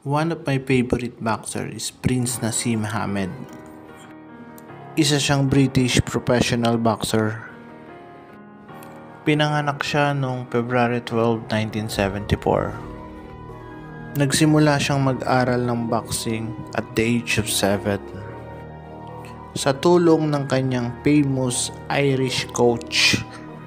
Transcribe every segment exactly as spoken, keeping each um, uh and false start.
One of my favorite boxer is Prince Naseem Hamed. Isa siyang British professional boxer. Pinanganak siya noong February twelfth, nineteen seventy-four. Nagsimula siyang mag-aral ng boxing at the age of seven. Sa tulong ng kanyang famous Irish coach,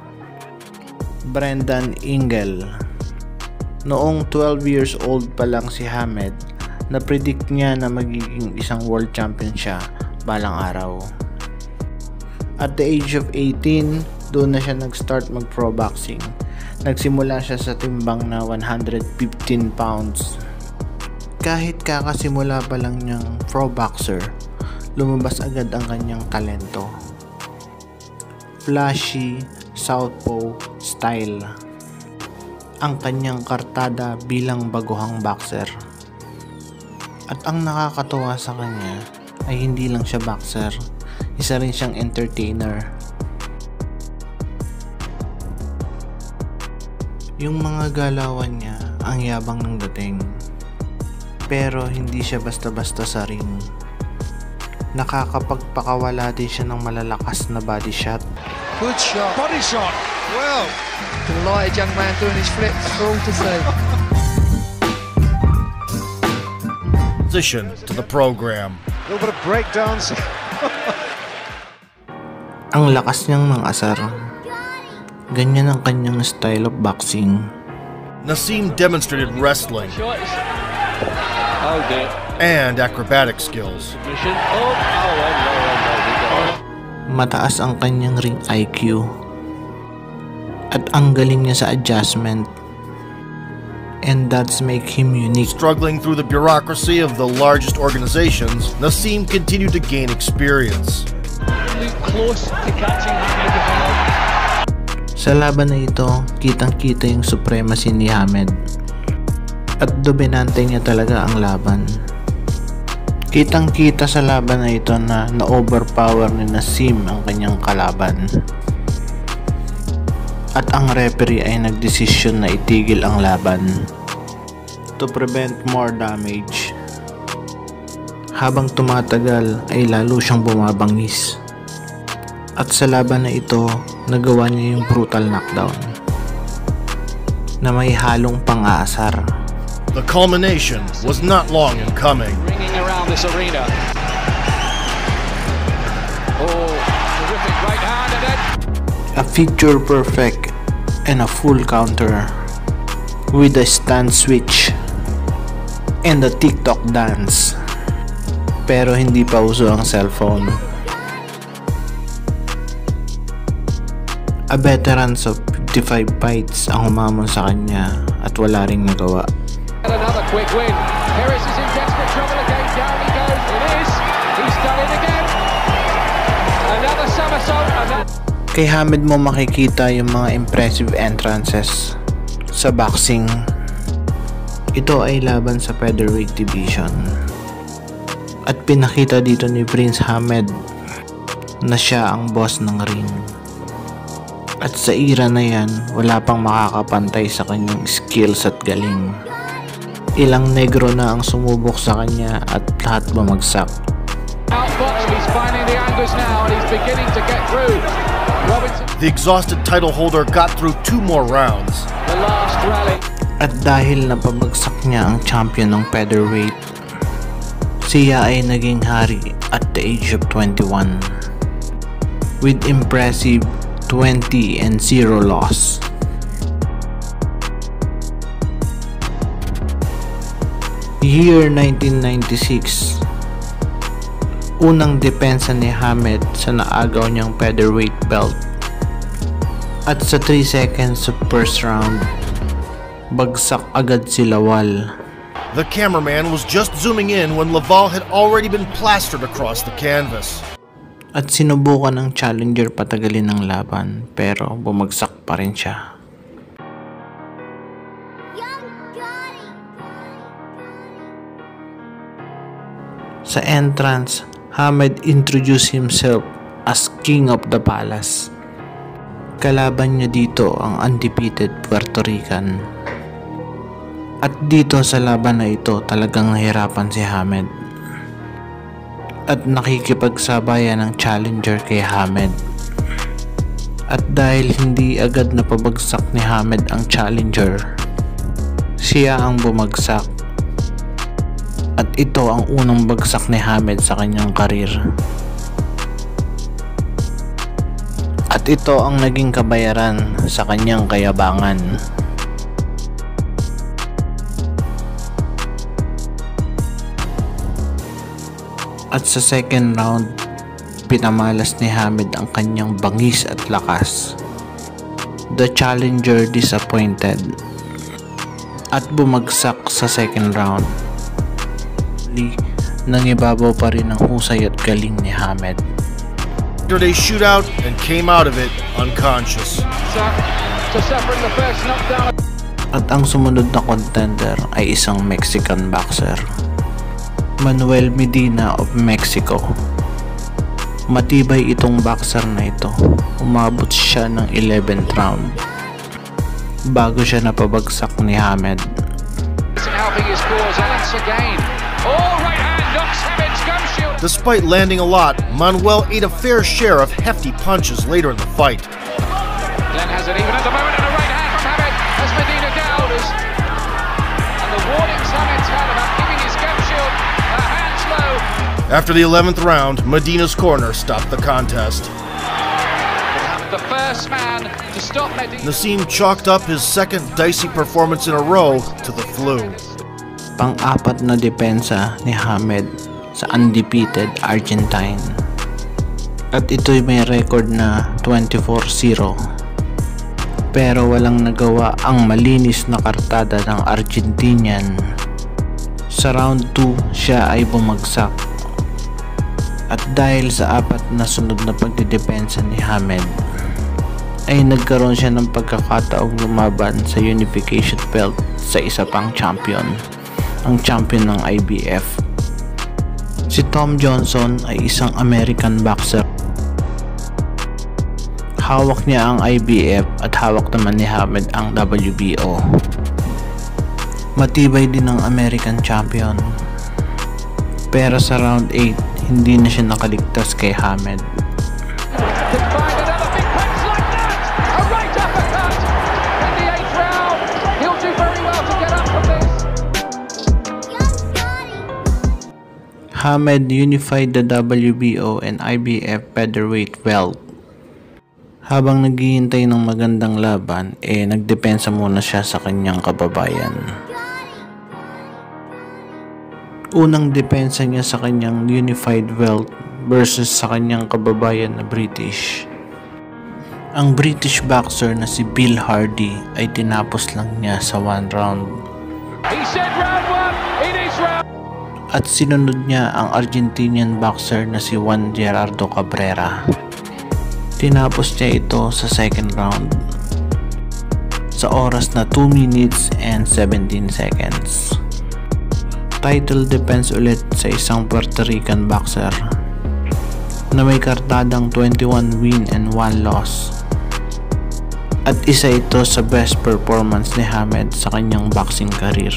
Brendan Ingle. Noong twelve years old pa lang si Hamed, na-predict niya na magiging isang world champion siya balang araw. At the age of eighteen, doon na siya nag-start mag-pro boxing. Nagsimula siya sa timbang na one hundred fifteen pounds. Kahit kakasimula pa lang niyang pro boxer, lumabas agad ang kanyang talento. Flashy, southpaw style ang kanyang kartada bilang baguhang boxer. At ang nakakatuwa sa kanya ay hindi lang siya boxer, isa rin siyang entertainer. Yung mga galawan niya ang yabang ng dating, pero hindi siya basta-basta sa ring. Nakakapagpakawala din siya ng malalakas na body shot. Good shot. Body shot. Well. Delighted young man doing his flips for all to see. Position to the program. A little bit of breakdance. Ang lakas niyang mangasar. Ganyan ang kanyang style of boxing. Naseem demonstrated wrestling Oh dear. and acrobatic skills. Oh, oh, oh, oh, Mataas ang kanyang ring I Q. At ang galing niya sa adjustment. And that's make him unique. Struggling through the bureaucracy of the largest organizations, Naseem continued to gain experience. close to catching Hamed. Sa laban na ito, kitang-kita yung supremacy ni Hamed. At dominante niya talaga ang laban. Kitang-kita sa laban na ito na na-overpower ni Naseem ang kanyang kalaban. At ang referee ay nagdesisyon na itigil ang laban to prevent more damage. Habang tumatagal ay lalo siyang bumabangis. At sa laban na ito, nagawa niya yung brutal knockdown na may halong pang-aasar. The culmination was not long in coming. Ringing around this arena. Oh, terrific right hand and then A picture perfect and a full counter with a stand switch and a TikTok dance. Pero hindi pa uso ang cellphone. A veteran of fifty-five fights ang humamon sa kanya at wala ring nagawa. another quick win. Harris is in desperate trouble again. Down he goes. It is. He's done it again. Another somersault. Another... Kay Hamed mo makikita yung mga impressive entrances sa boxing. Ito ay laban sa featherweight division. At pinakita dito ni Prince Hamed na siya ang boss ng ring. At sa era na yan, wala pang makakapantay sa kanyang skills at galing. Ilang negro na ang sumubok sa kanya at lahat bumagsak. Outbox. He's finding the angles now and he's beginning to get through. Robinson. The exhausted title holder got through two more rounds. The last rally. At dahil napabagsak niya ang champion ng featherweight, siya ay naging hari at the age of twenty-one with impressive twenty and zero loss. Year nineteen ninety-six, unang depensa ni Hamed sa naagaw niyang featherweight belt. At sa three seconds of first round, bagsak agad si Lawal. The cameraman was just zooming in when Laval had already been plastered across the canvas. At sinubukan ng challenger patagalin ng laban, pero bumagsak pa rin siya. Sa entrance, Hamed introduced himself as King of the Palace. Kalaban niya dito ang undefeated Puerto Rican. At sa laban na ito, nagawa niya yung brutal knockdown na may halong pang-aasar. Pero hindi pa uso ang cellphone. A veteran of fifty-five fights ang humamon sa kanya at wala ring nagawa. Ilang negro na ang sumubok sa kanya at lahat bumagsak. At dito sa laban na ito talagang nahirapan si Hamed. At nakikipagsabayan ng challenger kay Hamed. At dahil hindi agad napabagsak ni Hamed ang challenger, siya ang bumagsak. At ito ang unang bagsak ni Hamed sa kanyang karir. At ito ang naging kabayaran sa kanyang kayabangan. At sa second round, pinamalas ni Hamed ang kanyang bangis at lakas. The challenger disappointed at bumagsak sa second round. Nangibabaw pa rin ang husay at galing ni Hamed. They shootout and came out of it unconscious. At ang sumunod na contender ay isang Mexican boxer, Manuel Medina of Mexico. Matibay itong boxer na ito. Umabot siya ng eleventh round bago siya napabagsak ni Hamed. Despite landing a lot, Manuel ate a fair share of hefty punches later in the fight. Glenn has it even at the moment, and a right hand from Hamed as Medina down. And the warnings Hamed's had about giving his gum shield a hand slow. After the eleventh round, Medina's corner stopped the contest. The first man to stop Medina. Naseem chalked up his second dicey performance in a row to the flu. Pang-apat na depensa ni Hamed sa undefeated Argentine. At ito'y may record na twenty-four zero. Pero walang nagawa ang malinis na kartada ng Argentinian. Sa round two, siya ay bumagsak. At dahil sa apat na sunod na pagdidepensa ni Hamed, ay nagkaroon siya ng pagkakataong lumaban sa unification belt sa isa pang champion, ang champion ng I B F. Si Tom Johnson ay isang American boxer. Hawak niya ang I B F at hawak naman ni Hamed ang W B O. Matibay din ang American champion. Pero sa round eight, hindi na siya nakaligtas kay Hamed. Hamed unified the W B O and I B F featherweight belt. Habang naghihintay ng magandang laban, eh nagdepensa muna siya sa kanyang kababayan. Unang depensa niya sa kanyang unified belt versus sa kanyang kababayan na British. Ang British boxer na si Bill Hardy ay tinapos lang niya sa one round. He said round one, it is round. At sinunod niya ang Argentinian boxer na si Juan Gerardo Cabrera. Tinapos niya ito sa second round sa oras na two minutes and seventeen seconds. Title defense ulit sa isang Puerto Rican boxer na may kartadang twenty-one win and one loss. At isa ito sa best performance ni Hamed sa kanyang boxing career.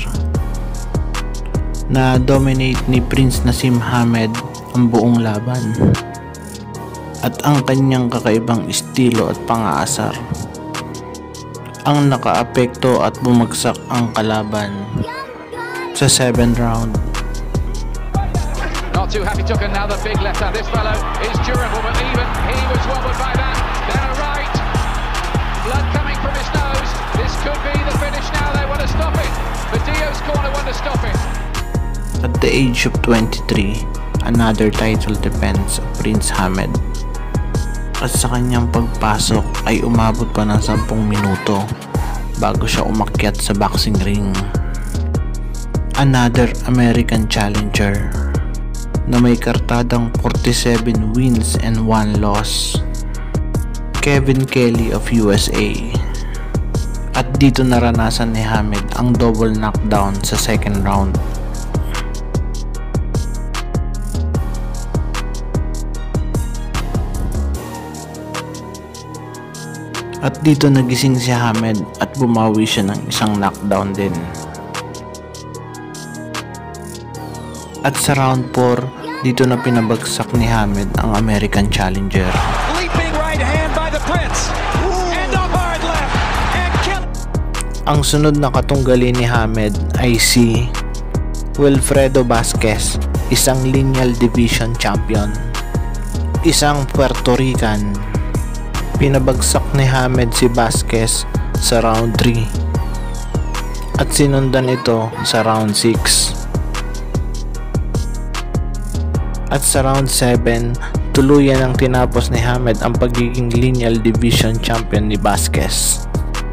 Na-dominate ni Prince Naseem Hamed ang buong laban. At ang kanyang kakaibang estilo at pang-aasar ang nakaapekto at bumagsak ang kalaban sa seventh round. Not too happy, took another big left hand. This fellow is durable, but even he was wobbled by that. Then a right. Blood coming from his nose. This could be the finish now. They want to stop it. But Dio's corner want to stop it. At the age of twenty-three, another title defense of Prince Hamed. At sa kanyang pagpasok ay umabot pa ng sampung minuto bago siya umakyat sa boxing ring. Another American challenger na may kartadang forty-seven wins and one loss. Kevin Kelly of U S A. At dito naranasan ni Hamed ang double knockdown sa second round. At dito nagising si Hamed at bumawi siya ng isang knockdown din. At sa round four, dito na pinabagsak ni Hamed ang American Challenger. Leaping right hand by the Prince. And a hard left. And kill. Ang sunod na katunggali ni Hamed ay si Wilfredo Vasquez, isang lineal division champion, isang Puerto Rican. Pinabagsak ni Hamed si Vasquez sa round three at sinundan ito sa round six. At sa round seven, tuluyan ang tinapos ni Hamed ang pagiging lineal division champion ni Vasquez.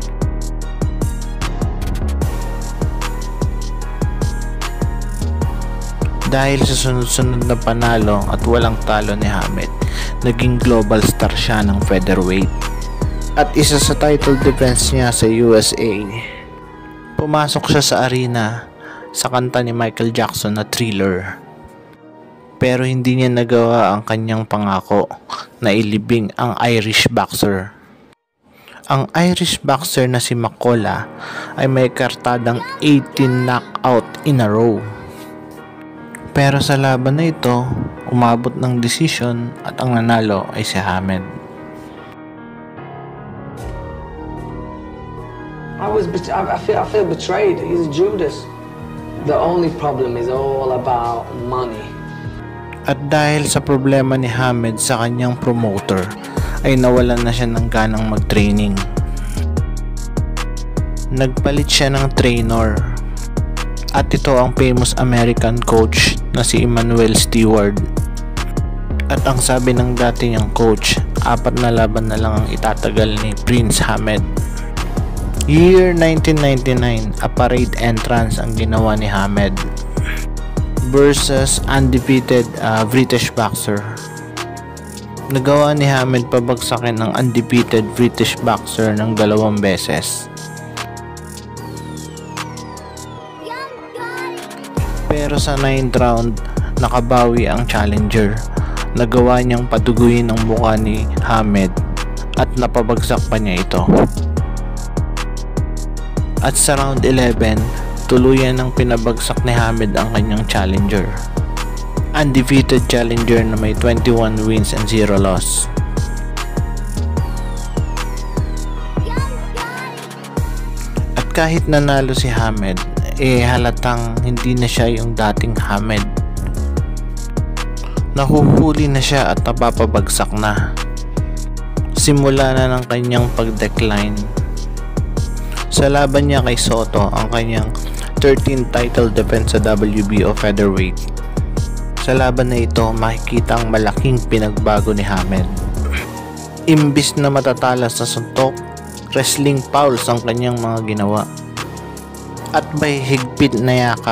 Dahil sa sunod-sunod na panalo at walang talo ni Hamed, naging global star siya ng featherweight. At isa sa title defense niya sa U S A, pumasok siya sa arena sa kanta ni Michael Jackson na Thriller. Pero hindi niya nagawa ang kanyang pangako na ilibing ang Irish boxer. Ang Irish boxer na si Makola ay may kartadang eighteen knockout in a row. Pero sa laban na ito, umabot ng decision at ang nanalo ay si Hamed. I was I feel I feel betrayed. He's Judas. The only problem is all about money. At dahil sa problema ni Hamed sa kanyang promoter, ay nawalan na siya ng ganang mag-training. Nagpalit siya ng trainer. At ito ang famous American coach na si Emmanuel Stewart. At ang sabi ng dati niyang coach, apat na laban na lang ang itatagal ni Prince Hamed. Year nineteen ninety-nine, a parade entrance ang ginawa ni Hamed versus undefeated uh, British boxer. Nagawa ni Hamed pabagsakin ng undefeated British boxer ng dalawang beses. Pero sa ninth round, nakabawi ang challenger. Nagawa niyang patuguin ang mukha ni Hamed at napabagsak pa niya ito. At sa round eleven, tuluyan ng pinabagsak ni Hamed ang kanyang challenger. Undefeated challenger na may twenty-one wins and zero loss. At kahit nanalo si Hamed, eh halatang hindi na siya yung dating Hamed. Nahuhuli na siya at napapabagsak na. Simula na ng kanyang pag-decline. Sa laban niya kay Soto, ang kanyang thirteenth title defense sa W B O featherweight. Sa laban na ito, makikita ang malaking pinagbago ni Hamed. Imbis na matatalas sa suntok, wrestling fouls ang kanyang mga ginawa. At may higpit na yakap.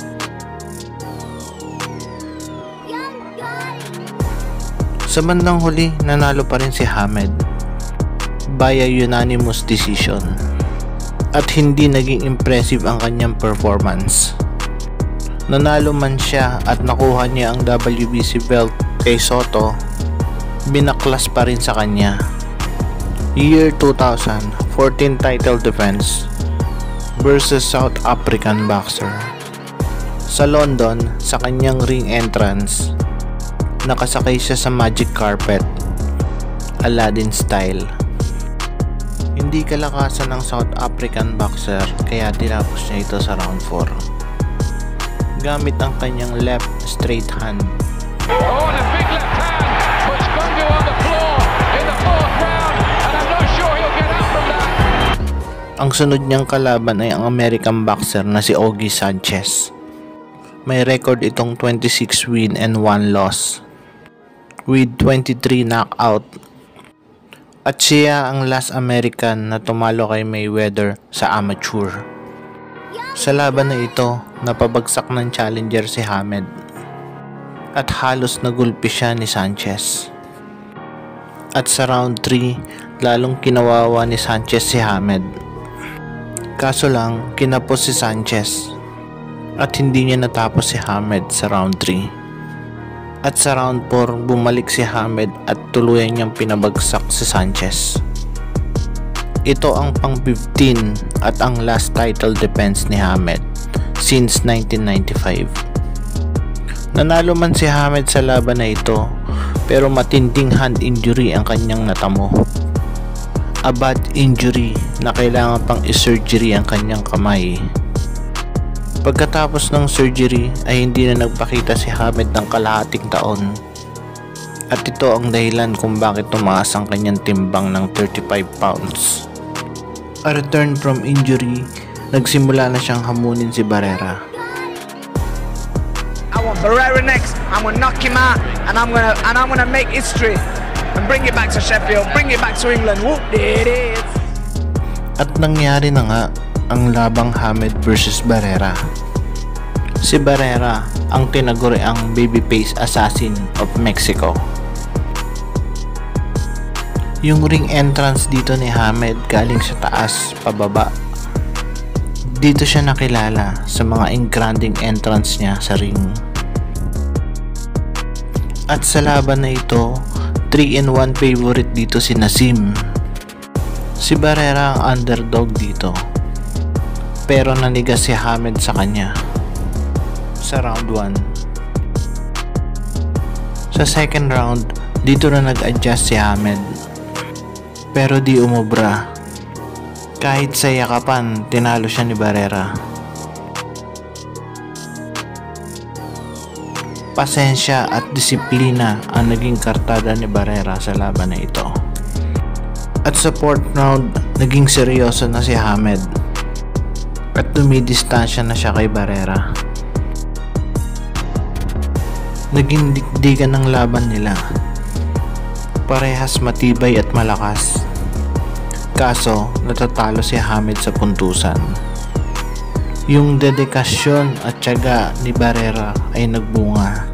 Sa bandang huli, nanalo pa rin si Hamed via unanimous decision. At hindi naging impressive ang kanyang performance. Nanalo man siya at nakuha niya ang W B C belt kay Soto, binaklas pa rin sa kanya. Year two thousand, fourteen title defense versus South African boxer. Sa London, sa kanyang ring entrance, nakasakay siya sa magic carpet, Aladdin style. Hindi kalakasan ng South African boxer kaya tinapos niya ito sa round four. Gamit ang kanyang left straight hand. Oh, and a big left hand puts Bongo on the floor in the fourth round, and I'm not sure he'll get up from that. Ang sunod niyang kalaban ay ang American boxer na si Ogie Sanchez. May record itong twenty-six win and one loss with twenty-three knockout. At siya ang last American na tumalo kay Mayweather sa amateur. Sa laban na ito, napabagsak ng challenger si Hamed at halos nagulpi siya ni Sanchez. At sa round three, lalong kinawawa ni Sanchez si Hamed. Kaso lang, kinapos si Sanchez at hindi niya natapos si Hamed sa round three. At sa round four, bumalik si Hamed at tuluyan niyang pinabagsak si Sanchez. Ito ang pang fifteen at ang last title defense ni Hamed since nineteen ninety-five. Nanalo man si Hamed sa laban na ito, pero matinding hand injury ang kanyang natamo. A bad injury na kailangan pang i-surgery ang kanyang kamay. Pagkatapos ng surgery ay hindi na nagpakita si Hamed ng kalahating taon. At ito ang dahilan kung bakit tumaas ang kanyang timbang ng thirty-five pounds. A return from injury, nagsimula na siyang hamunin si Barrera. I want Barrera next. I'm gonna knock him out, and I'm gonna and I'm gonna make history and bring it back to Sheffield, bring it back to England. Whoop, there it is. At nangyari na nga ang labang Hamed versus Barrera. Si Barrera ang tinaguriang babyface assassin of Mexico. Yung ring entrance dito ni Hamed galing sa taas pababa. Dito siya nakilala sa mga engranding entrance niya sa ring. At sa laban na ito, three in one favorite dito si Naseem. Si Barrera ang underdog dito, pero nanigas si Hamed sa kanya sa round one. Sa second round, dito na nag-adjust si Hamed, pero di umubra. Kahit sa yakapan, tinalo siya ni Barrera. Pasensya at disiplina ang naging kartada ni Barrera sa laban na ito. At sa fourth round, naging seryoso na si Hamed at dumidistansya na siya kay Barrera. Naging dikdikan ng laban nila. Parehas matibay at malakas. Kaso, natatalo si Hamed sa puntusan. Yung dedikasyon at tiyaga ni Barrera ay nagbunga.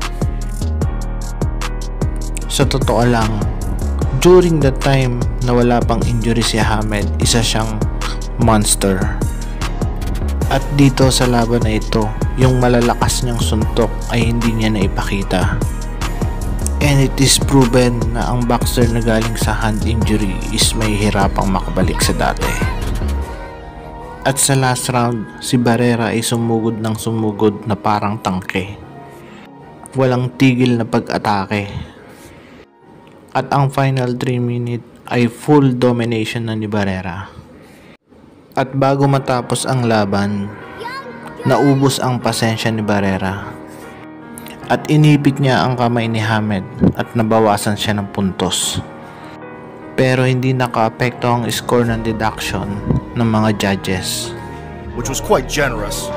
Sa totoo lang, during the time na wala pang injury si Hamed, isa siyang monster. At dito sa laban na ito, yung malalakas niyang suntok ay hindi niya naipakita. And it is proven na ang boxer na galing sa hand injury is may hirapang makabalik sa dati. At sa last round, si Barrera ay sumugod ng sumugod na parang tangke. Walang tigil na pag-atake. At ang final three minute ay full domination na ni Barrera. At bago matapos ang laban, naubos ang pasensya ni Barrera. At inipit niya ang kamay ni Hamed at nabawasan siya ng puntos. Pero hindi naka-apekto ang score ng deduction ng mga judges, which was quite generous.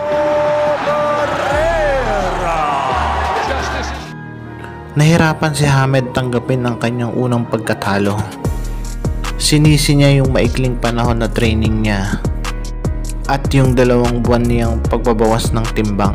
Nahirapan si Hamed tanggapin ang kanyang unang pagkatalo. Sinisi niya yung maikling panahon na training niya at yung dalawang buwan niyang pagbabawas ng timbang.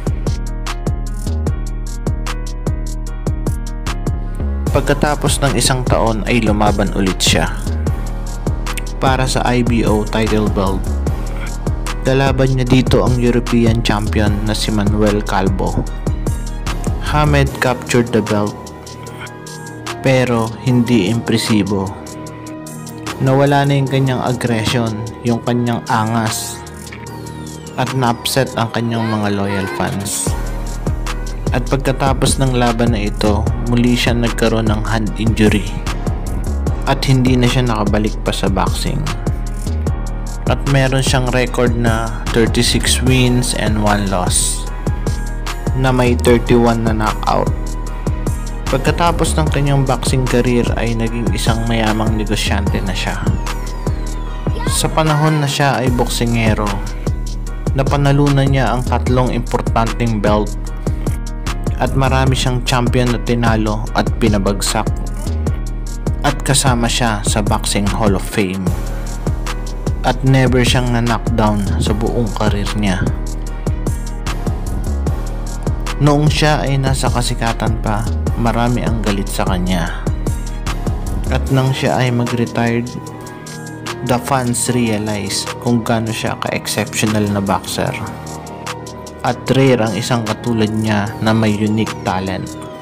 Pagkatapos ng isang taon ay lumaban ulit siya para sa I B O title belt. Kalaban niya dito ang European champion na si Manuel Calvo. Hamed captured the belt, pero hindi impresibo. Nawala na yung kanyang aggression, yung kanyang angas, at na-upset ang kanyang mga loyal fans. At pagkatapos ng laban na ito, muli siya nagkaroon ng hand injury at hindi na siya nakabalik pa sa boxing. At meron siyang record na thirty-six wins and one loss na may thirty-one na knockout. Pagkatapos ng kanyang boxing career ay naging isang mayamang negosyante na siya. Sa panahon na siya ay boksingero, napanalunan niya ang tatlong importanteng belt at marami siyang champion na tinalo at pinabagsak. At kasama siya sa Boxing Hall of Fame. At never siyang na-knockdown sa buong karir niya. Noong siya ay nasa kasikatan pa, marami ang galit sa kanya. At nang siya ay mag-retired, the fans realize kung gaano siya ka-exceptional na boxer. At rare ang isang katulad niya na may unique talent.